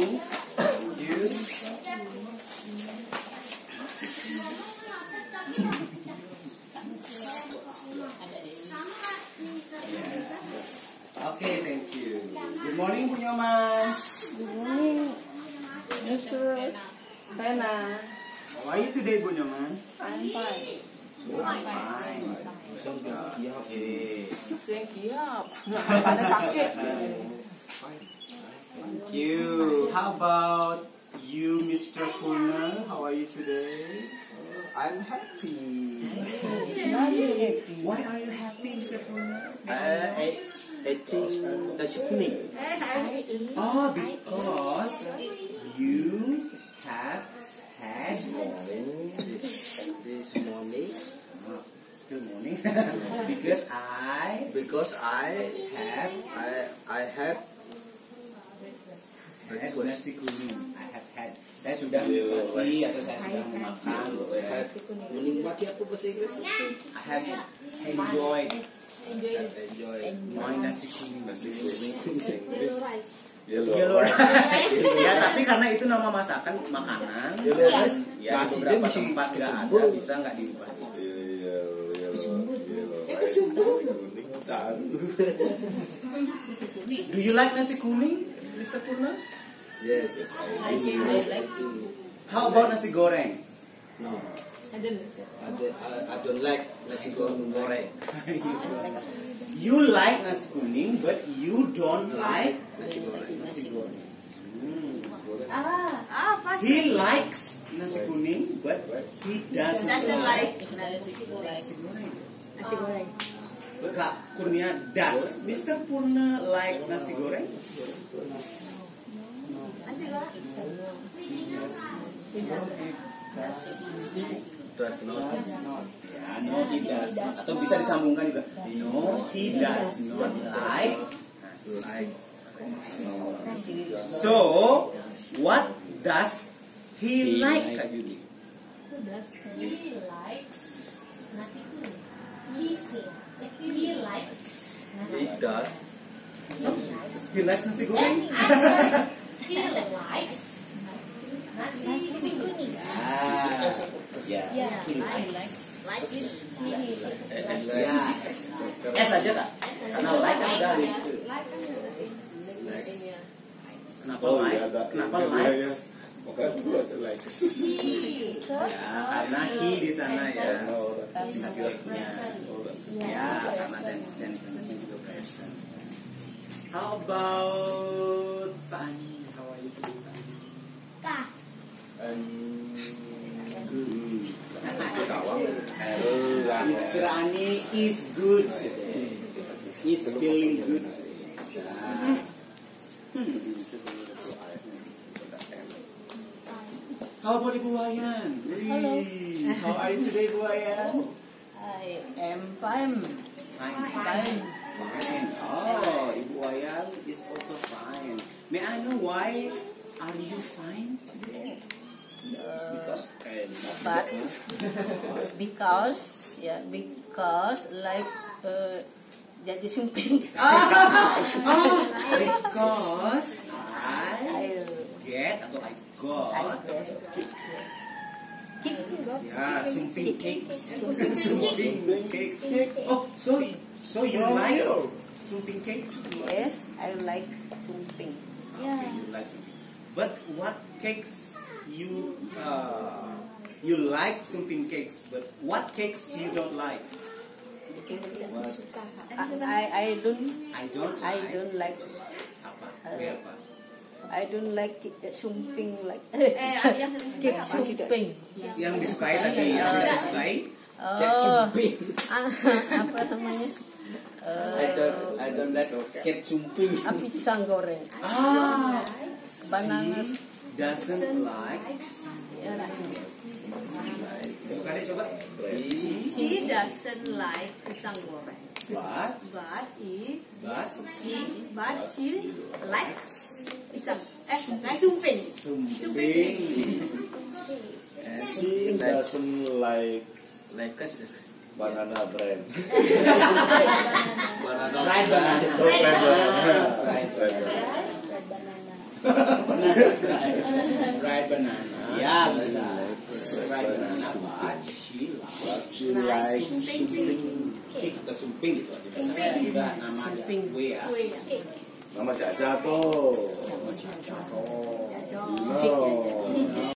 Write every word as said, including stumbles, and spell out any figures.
Thank you. Okay, thank you. Good morning, Bu Nyoman. Good morning, Mister Hana. How are you today, Bu Nyoman? I'm fine. I'm fine. Okay. Saya kiap. Ada sakit. Thank you. How about you, Mister Purna? How are you today? I'm happy. It's not happy. Why are you happy, Mister Purna? Uh, I, I think nasi kuning. Oh, because you have had This, this morning, oh, still morning. Because I because I have I I have had nasi kuning. I have had. Saya sudah menikmati atau saya sudah memakan. have menikmati apa bahasa Inggris? I have enjoyed Have enjoyed my nasi kuning. nasi kuning. Yellow rice. Ya, tapi karena itu nama masakan makanan. Yellow rice. Ya, di beberapa tempat nggak ada, bisa nggak diubah. Do you like nasi kuning, Mister Purna? Yes, I do. I like to. How about nasi goreng? No, I don't. I don't like nasi goreng. You like nasi kuning, but you don't like Nasi goreng. nasi goreng. Hmm. Ah, He likes nasi kuning, but he doesn't, Doesn't like nasi goreng. nasi goreng. Kak Kurnia, does Mister Purna like nasi goreng? Nasi goreng. Does not. Ya, no, he does not. Atau bisa disambungkan juga. No, he does not like nasi. So, what does he like, Kak Judy? He likes nasi kuning. He say he likes He does. He likes nasi goreng? he likes nasi kuning. Ah, ya. Yeah, He I likes. like like And Ya, S aja Kak. Karena like kan udah itu. Kenapa Oh, like? iya, ada. Kenapa Iya, likes? iya. Makanya dulu ada likes. Ya, karena he di sana ya. Oh, Subjeknya. Ya, karena dan sentence-nya juga present. How about Tani? How are you today, Tani? Kak. Mister Ani is good today. He's feeling good today. Hmm. How about Ibu Wayan? Hello. How are you today, Ibu Wayan? I am fine. Fine. Fine. Fine. Oh, Ibu Wayan is also fine. May I know why are you fine today? Because But because yeah, because like uh, jadi sumping. ah, oh, because I I get atau I got I keep ya sumping cakes. Sumping cakes. Oh, so so you like sumping cakes? yes, I like sumping. Okay, you like sumping. But what cakes you uh, you like sumping cakes? But what cakes you don't like? I I don't I don't. I like. don't like Apa? Kayak apa? I don't like cake sumping like Eh, yang cake sumping. Yang disukai tadi, yang tidak disukai. Oh, ah, apa namanya? I don't. I don't like cat sumping. Ah, pisang goreng. Ah, Banana. she doesn't like. Buka deh coba. She doesn't like pisang goreng. But, But if but she but she likes pisang eh like sumping. sumping. and she doesn't like Like us. banana bread. Banana. Right banana. Oh, bread banana. Right. Bread banana. Fried banana. Ya, bisa. bisa. Fried banana, but she But likes. she like Sumping. sumping. Cake atau sumping gitu. Saya juga nama aja. Sumping. Kue ya. Kue ya. Nama Jaja tuh. Oh, Cake ya, No.